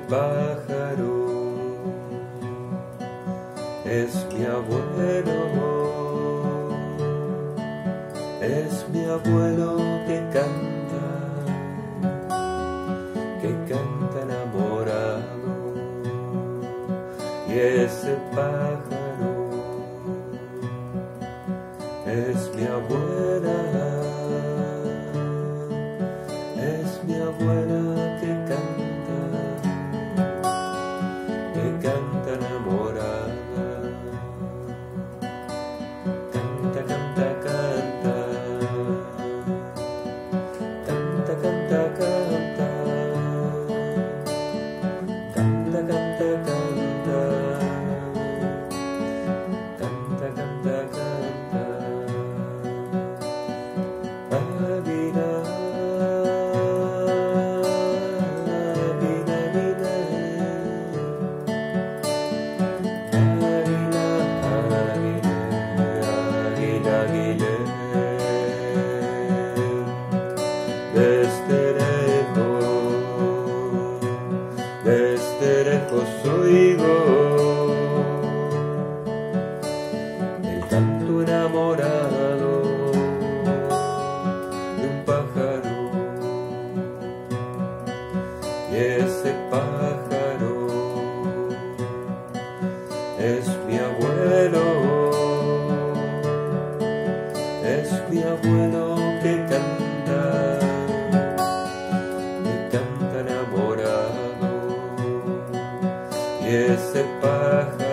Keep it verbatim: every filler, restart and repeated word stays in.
pájaro es mi abuelo, es mi abuelo que canta, que canta enamorado, y ese pájaro es mi abuela, es mi abuela que canta, que canta enamorada. Canta, canta, canta, canta, canta, canta, canta, canta, canta, canta, canta, canta, águila, águila, águila, águila, águila, águila, desde lejos, desde lejos oigo el canto enamorado de un pájaro, y ese pájaro es mi abuelo, es mi abuelo que canta, que canta enamorado, y ese pájaro